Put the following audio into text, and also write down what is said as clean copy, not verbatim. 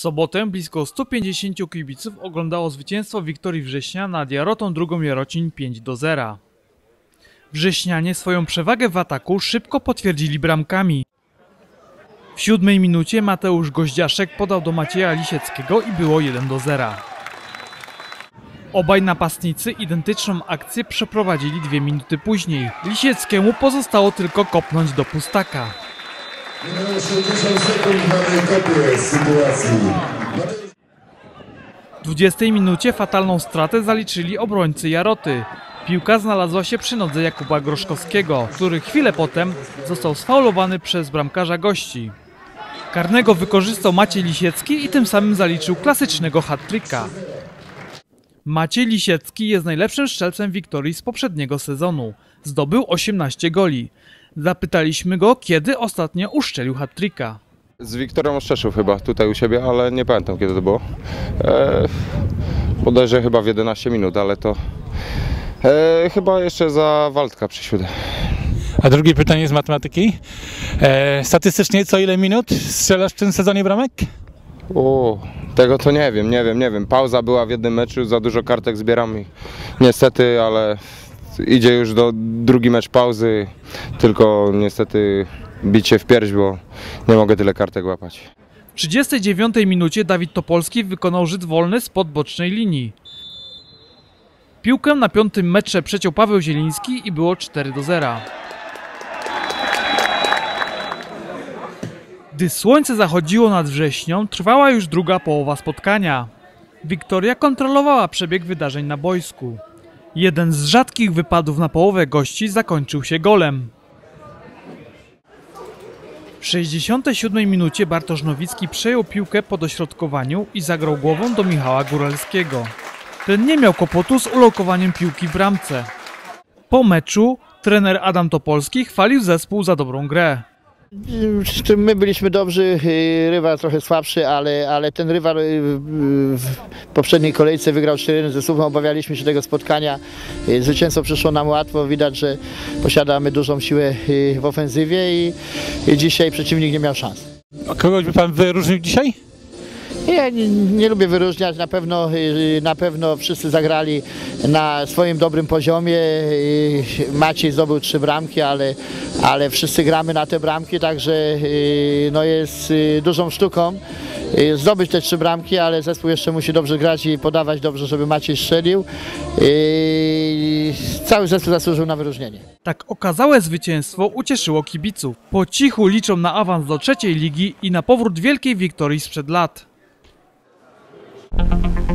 sobotę blisko 150 kibiców oglądało zwycięstwo Wiktorii Września nad Jarotą Drugą Jarocin 5-0. Wrześnianie swoją przewagę w ataku szybko potwierdzili bramkami. W 7 minucie Mateusz Goździaszek podał do Macieja Lisieckiego i było 1-0. Obaj napastnicy identyczną akcję przeprowadzili 2 minuty później. Lisieckiemu pozostało tylko kopnąć do pustaka. 60 sekund mamy kopię sytuacji. W 20 minucie fatalną stratę zaliczyli obrońcy Jaroty. Piłka znalazła się przy nodze Jakuba Groszkowskiego, który chwilę potem został sfaulowany przez bramkarza gości. Karnego wykorzystał Maciej Lisiecki i tym samym zaliczył klasycznego hat-tricka. Maciej Lisiecki jest najlepszym strzelcem Wiktorii z poprzedniego sezonu. Zdobył 18 goli. Zapytaliśmy go, kiedy ostatnio uszczelił hat-tricka. Z Wiktorią Oszczeszów chyba, tutaj u siebie, ale nie pamiętam kiedy to było. Bodajże chyba w 11 minut, ale to chyba jeszcze za Waldka przysiódę. A drugie pytanie z matematyki. Statystycznie co ile minut strzelasz w tym sezonie bramek? Tego to nie wiem. Pauza była w jednym meczu, za dużo kartek zbieram i niestety, ale idzie już drugi mecz pauzy, tylko niestety bić się w pierś, bo nie mogę tyle kartek łapać. W 39 minucie Dawid Topolski wykonał rzut wolny spod bocznej linii. Piłkę na 5. metrze przeciął Paweł Zieliński i było 4-0. Gdy słońce zachodziło nad Wrześnią, trwała już druga połowa spotkania. Wiktoria kontrolowała przebieg wydarzeń na boisku. Jeden z rzadkich wypadów na połowę gości zakończył się golem. W 67 minucie Bartosz Nowicki przejął piłkę po dośrodkowaniu i zagrał głową do Michała Góralskiego. Ten nie miał kłopotu z ulokowaniem piłki w bramce. Po meczu trener Adam Topolski chwalił zespół za dobrą grę. My byliśmy dobrzy, rywal trochę słabszy, ale ten rywal w poprzedniej kolejce wygrał 4-1 ze Suwą. Obawialiśmy się tego spotkania. Zwycięstwo przyszło nam łatwo. Widać, że posiadamy dużą siłę w ofensywie i dzisiaj przeciwnik nie miał szans. A kogoś by pan wyróżnił dzisiaj? Ja nie lubię wyróżniać, na pewno wszyscy zagrali na swoim dobrym poziomie. Maciej zdobył 3 bramki, ale wszyscy gramy na te bramki, także no jest dużą sztuką zdobyć te 3 bramki, ale zespół jeszcze musi dobrze grać i podawać dobrze, żeby Maciej strzelił. Cały zespół zasłużył na wyróżnienie. Tak okazałe zwycięstwo ucieszyło kibiców. Po cichu liczą na awans do 3. ligi i na powrót wielkiej Wiktorii sprzed lat.